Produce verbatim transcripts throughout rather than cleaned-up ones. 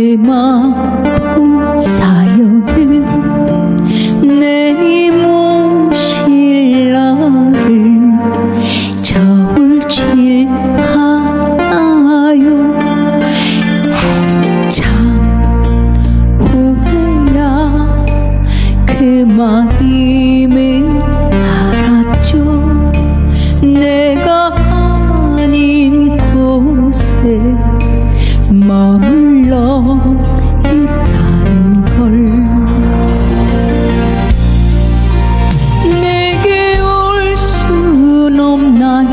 마음 사연을 내 몸실 나를 저울질 않아요. 참 후회야 그 마음을 알았죠. 내가 아닌 곳에 머물러 있다는 걸. 내게 올 순 없나요?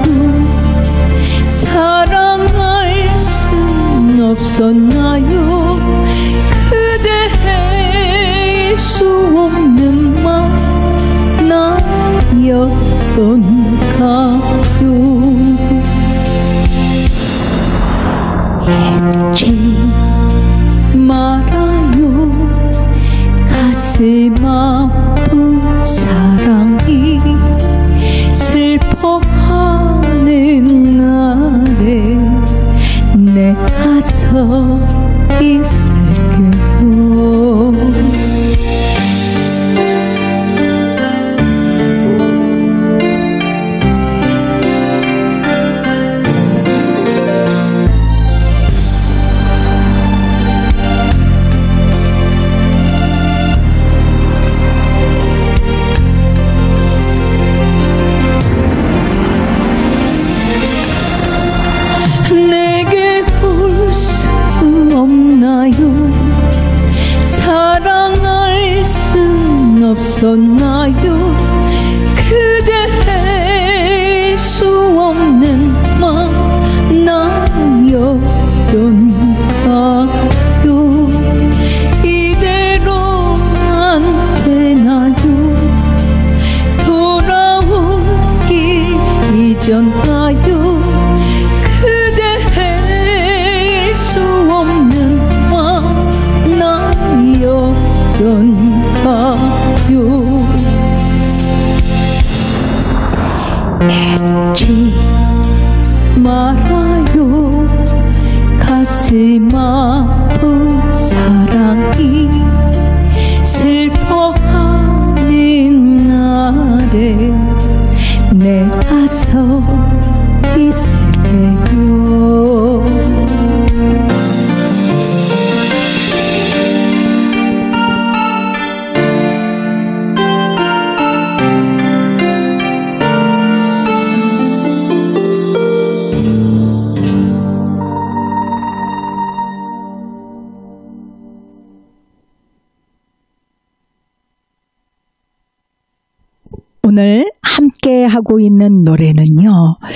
사랑할 순 없었나요? 그대일 수 없는 맘 나였던가요? 잊지 말아요. 가슴 아픈 사랑이 슬퍼하는 날에 내가 서 있을게요. 사랑할 순 없었나요? 그대일 수 없는 맘 나였던가요? 이대로 안 되나요? 돌아올 길 잊었나요? 그대일 수 없는 나였던가요? 잊지 말아요. 가슴 아픈 사랑이 슬퍼하는 날에 내가 서 있을게요. 오늘 함께 하고 있는 노래는요,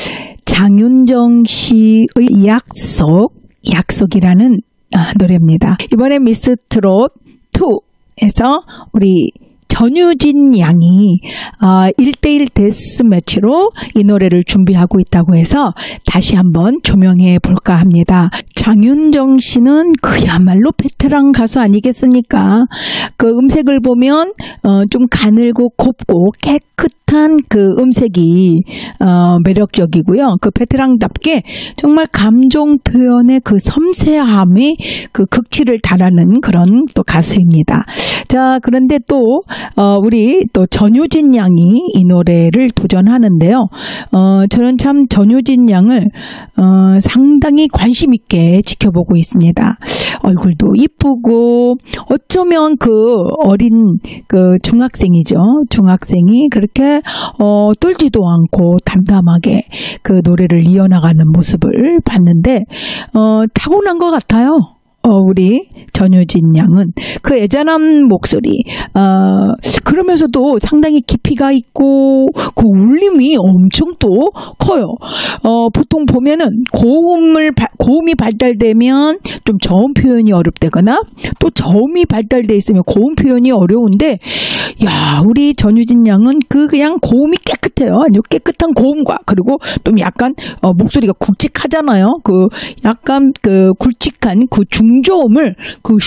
장윤정 씨의 약속, 약속이라는 노래입니다. 이번에 미스 트롯 투에서 우리 전유진 양이 일 대일 데스매치로 이 노래를 준비하고 있다고 해서 다시 한번 조명해 볼까 합니다. 장윤정 씨는 그야말로 베테랑 가수 아니겠습니까? 그 음색을 보면 어, 좀 가늘고 곱고 깨끗한 그 음색이 어, 매력적이고요. 그 베테랑답게 정말 감정 표현의 그 섬세함이 그 극치를 달하는 그런 또 가수입니다. 자, 그런데 또 어, 우리 또 전유진 양이 이 노래를 도전하는데요. 어, 저는 참 전유진 양을 어, 상당히 관심 있게 지켜보고 있습니다. 얼굴도 이쁘고 어쩌면 그 어린 그 중학생이죠. 중학생이 그렇게 어, 떨지도 않고 담담하게 그 노래를 이어나가는 모습을 봤는데 어, 타고난 것 같아요. 어, 우리 전유진 양은 그 애잔한 목소리, 어, 그러면서도 상당히 깊이가 있고 그 울림이 엄청 또 커요. 어, 보통 보면은 고음을 고음이 발달되면 좀 저음 표현이 어렵다거나 또 저음이 발달돼 있으면 고음 표현이 어려운데, 야, 우리 전유진 양은 그 그냥 고음이 깨끗해요. 아주 깨끗한 고음과 그리고 좀 약간 어, 목소리가 굵직하잖아요. 그 약간 그 굵직한 그 중 중저음을 그 쉽게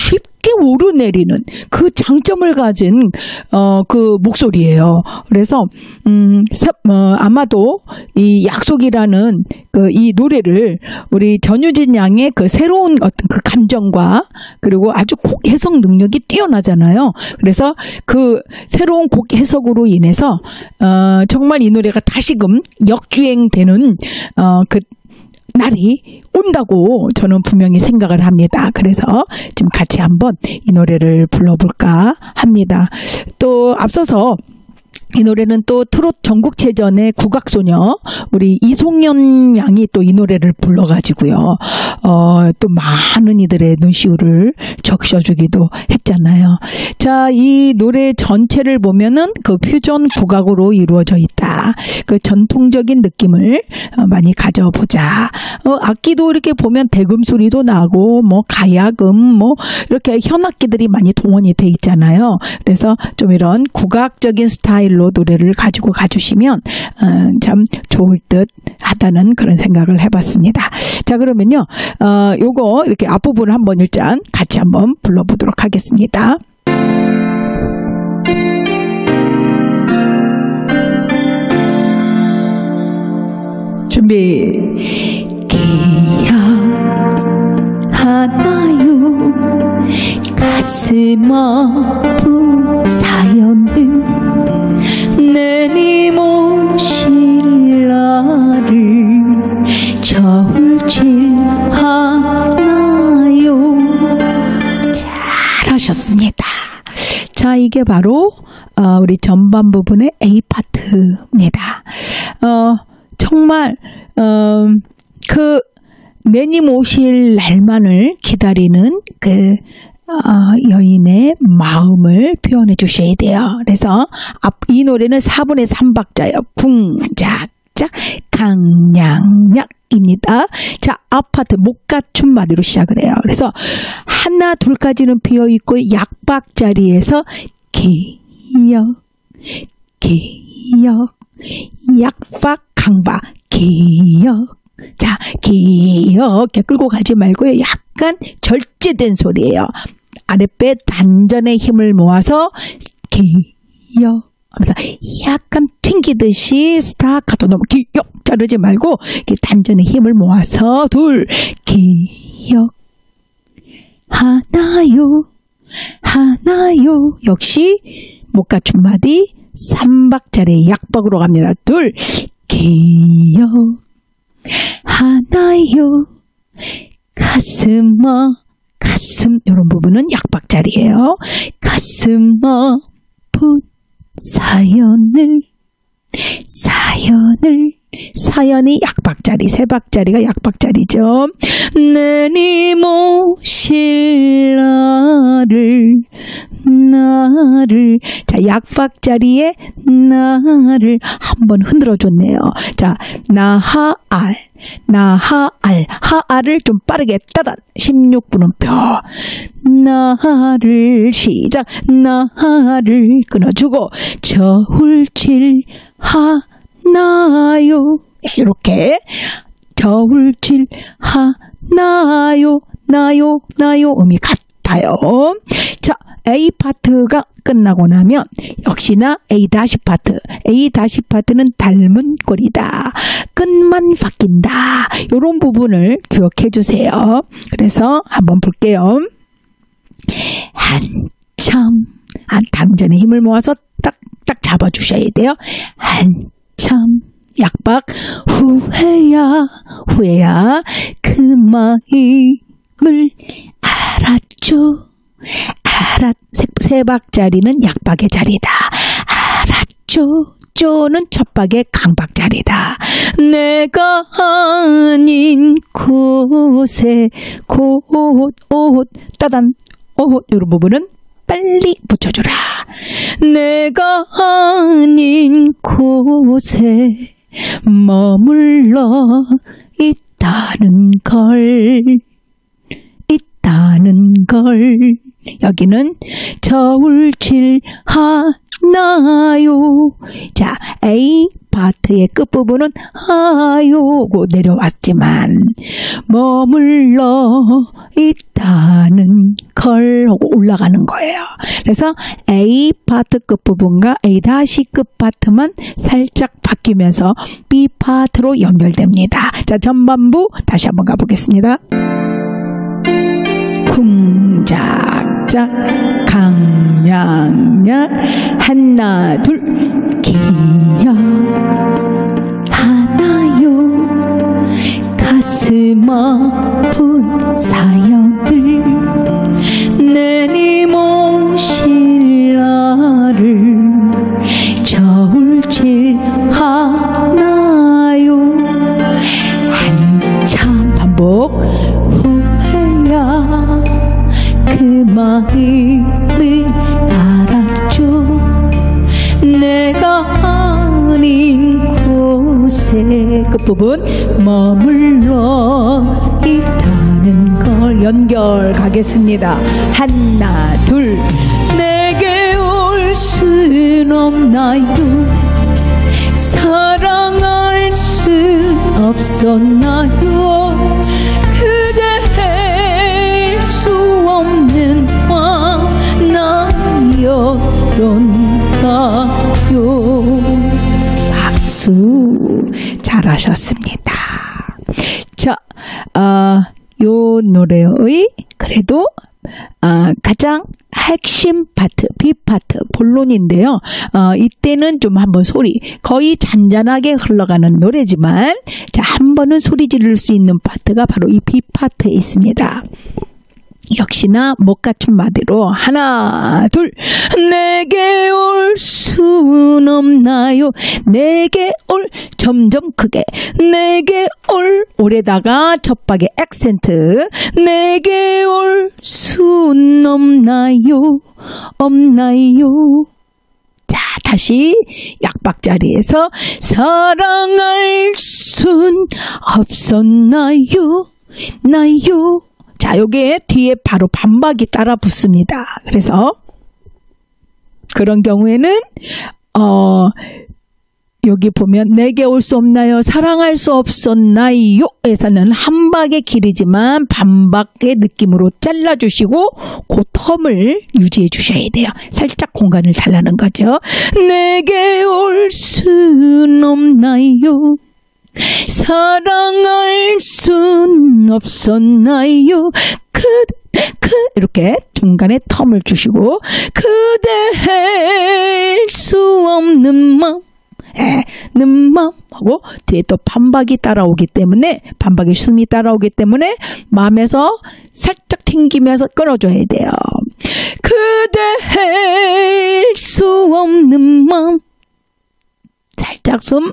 곱게 오르내리는 그 장점을 가진 어, 그 목소리예요. 그래서 음, 사, 어, 아마도 이 약속이라는 그 이 노래를 우리 전유진 양의 그 새로운 어떤 그 감정과 그리고 아주 곡 해석 능력이 뛰어나잖아요. 그래서 그 새로운 곡 해석으로 인해서 어, 정말 이 노래가 다시금 역주행되는 어, 그 날이 온다고 저는 분명히 생각을 합니다. 그래서 좀 같이 한번 이 노래를 불러볼까 합니다. 또 앞서서 이 노래는 또 트롯 전국체전의 국악소녀 우리 이송연 양이 또 이 노래를 불러가지고요. 어, 또 많은 이들의 눈시울을 적셔주기도 했잖아요. 자, 이 노래 전체를 보면은 그 퓨전 국악으로 이루어져 있다. 그 전통적인 느낌을 많이 가져보자. 어, 악기도 이렇게 보면 대금 소리도 나고 뭐 가야금 뭐 이렇게 현악기들이 많이 동원이 돼 있잖아요. 그래서 좀 이런 국악적인 스타일로 노래를 가지고 가주시면 어, 참 좋을 듯 하다는 그런 생각을 해봤습니다. 자, 그러면요 어, 요거 이렇게 앞부분을 한번 일단 같이 한번 불러보도록 하겠습니다. 준비. 기억하나요 가슴 아픈 사연을 내님 오실 날을 저울질 하나요. 잘하셨습니다. 자, 이게 바로 어, 우리 전반 부분의 A 파트입니다. 어, 정말 어, 그 내님 오실 날만을 기다리는 그 어, 여인의 마음을 표현해 주셔야 돼요. 그래서 앞, 이 노래는 사분의 삼 박자예요. 궁작작 강냥약입니다. 자, 앞파트 목가춤 마디로 시작을 해요. 그래서 하나 둘까지는 비어 있고 약박자리에서 기역 기역 약박 강박 기역. 자, 기역 이렇게 끌고 가지 말고요. 약간 절제된 소리예요. 아랫배 단전의 힘을 모아서 기역 하면서 약간 튕기듯이 스타카토 너무 기역 자르지 말고 이렇게 단전의 힘을 모아서 둘 기역 하나요 하나요. 역시 목가춤 마디 삼 박자리 약박으로 갑니다. 둘 기역 하나요 가슴아 가슴 이런 부분은 약박자리예요. 가슴 아픈 사연을 사연을 사연이 약박자리 세 박자리가 약박자리죠. 내님 오실 날을 나를 자 약박자리에 나를 한번 흔들어 줬네요. 자 나하알 나하알 하알을 좀 빠르게 따단 십육 분음표 나를 시작 나를 끊어주고 저울질 하나요 이렇게 저울질 하나요 나요 나요 음이 같아요. 자 A 파트가 끝나고 나면 역시나 A 다시 파트 A 다시 파트는 닮은 꼴이다 끝만 바뀐다 이런 부분을 기억해 주세요. 그래서 한번 볼게요. 한참 한 단전에 힘을 모아서 딱딱 잡아 주셔야 돼요. 한참 약박 후회야 후회야 그 마음을 알았죠. 알았, 세, 세 박자리는 약박의 자리다. 알았죠. 쪼는 첫 박의 강박자리다. 내가 아닌 곳에 곳, 옷, 따단, 옷 이런 부분은 빨리 붙여주라. 내가 아닌 곳에 머물러 있다는 걸 있다는 걸 여기는 저울질 나요. 자, A 파트의 끝부분은 하요고 내려왔지만 머물러 있다는 걸 하고 올라가는 거예요. 그래서 A 파트 끝부분과 A 다시 끝 파트만 살짝 바뀌면서 B 파트로 연결됩니다. 자, 전반부 다시 한번 가보겠습니다. 쿵짝짝 강냥냥 하나 둘 기야 하나요. 가슴 아픈 사연을 내니모 신라를 저울질 하나요. 한참 반복 후회야 그 마음을 알았죠. 내가 아닌 곳에 끝부분 머물러 있다는 걸 연결 가겠습니다. 하나 둘 내게 올 순 없나요. 사랑할 수 없었나요. 그대 할 수 없는 나였던가요. 박수. 잘하셨습니다. 자, 어, 요 노래의 그래도 어, 가장 핵심 파트, B 파트, 본론인데요. 어, 이때는 좀 한번 소리, 거의 잔잔하게 흘러가는 노래지만, 자, 한 번은 소리 지를 수 있는 파트가 바로 이 B 파트에 있습니다. 역시나 못 갖춘 마디로 하나 둘 내게 올 순 없나요. 내게 올 점점 크게 내게 올 올에다가 젖박의 액센트 내게 올 순 없나요. 없나요. 자, 다시 약박자리에서 사랑할 순 없었나요. 나요. 자, 요게 뒤에 바로 반박이 따라 붙습니다. 그래서 그런 경우에는 어 여기 보면 내게 올 수 없나요? 사랑할 수 없었나요? 에서는 한 박의 길이지만 반박의 느낌으로 잘라주시고 그 텀을 유지해 주셔야 돼요. 살짝 공간을 달라는 거죠. 내게 올 순 없나요? 사랑할 순 없었나요. 그, 그 이렇게 중간에 텀을 주시고 그대 할 수 없는 맘 에, 는 맘 하고 뒤에 또 반박이 따라오기 때문에 반박의 숨이 따라오기 때문에 마음에서 살짝 튕기면서 끌어줘야 돼요. 그대 할 수 없는 맘 살짝 숨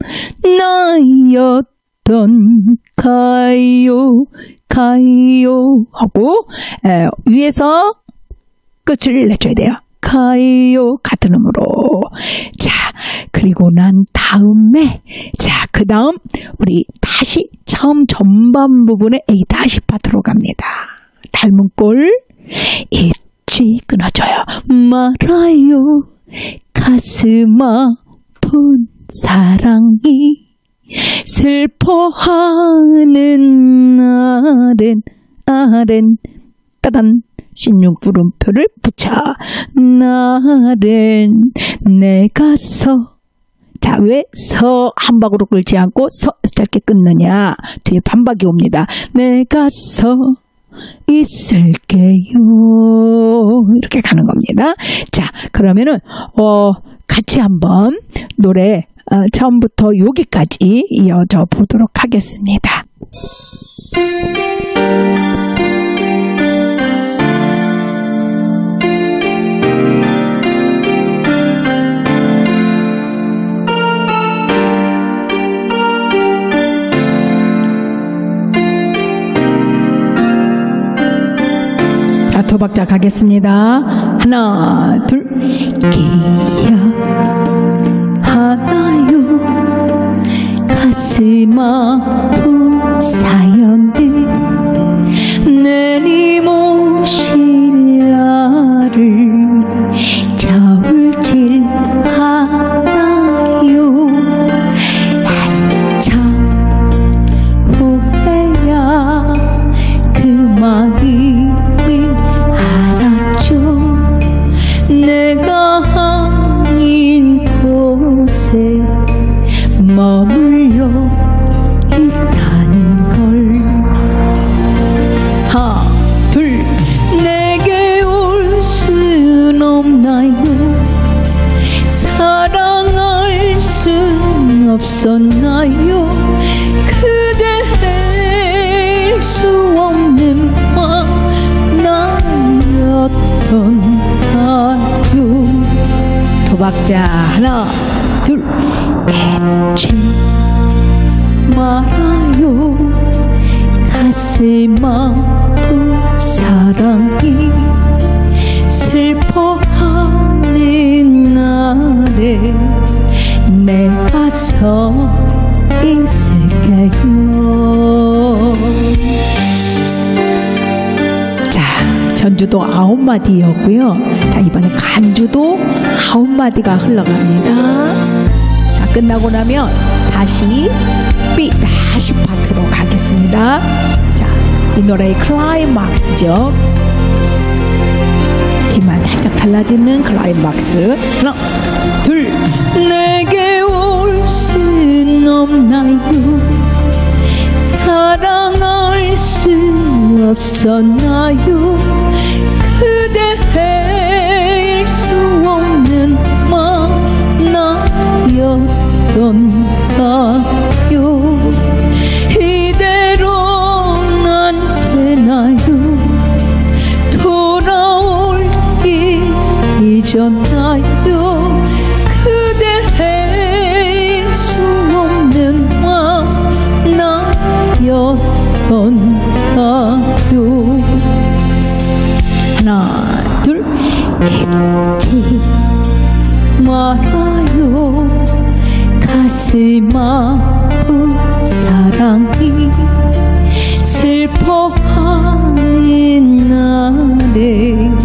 나였던가요 가요 하고 에, 위에서 끝을 내줘야 돼요. 가요 같은 음으로. 자, 그리고 난 다음에 자, 그 다음 우리 다시 처음 전반 부분에 A 다시 파트로 갑니다. 닮은 꼴 잊지 끊어줘요. 말아요 가슴 아픈 사랑이 슬퍼하는 날엔 아렌 따단 십육 구름표를 붙여 날엔 내가 서. 자, 왜 서 한 박으로 끌지 않고 서 짧게 끊느냐. 뒤에 반박이 옵니다. 내가 서 있을게요. 이렇게 가는 겁니다. 자, 그러면은 어 같이 한번 노래 어, 처음부터 여기까지 이어져 보도록 하겠습니다. 자, 두 박자 가겠습니다. 하나, 둘, 기억하나요? 가슴 아픈 사연을 내리모실 나를 저울질 머물러 있다는 걸. 하나 둘 내게 올 순 없나요? 사랑할 순 없었나요? 그댈 수 없는 만남이었던가요? 도박자 하나 둘 잊지 말아요. 가슴 아픈 사랑이 슬퍼하는 날에 내가 서 있을게요. 자, 전주도 아홉 마디였고요. 자, 이번에 간주도 아홉 마디가 흘러갑니다. 자, 끝나고 나면 다시 B 다시 파트로 가겠습니다. 자, 이 노래의 클라이막스죠. 뒤만 살짝 달라지는 클라이막스. 하나, 둘. 내게 올 순 없나요? 사랑할 수 없었나요? 그댈 수 없는 만남이었던가요? 이대로는 안 되나요? 돌아올 길 잊었나요? 그댈 수 없는 만남이었던가요? 하나 둘 잊지 말아요. 가슴 아픈 사랑이 슬퍼하는 날에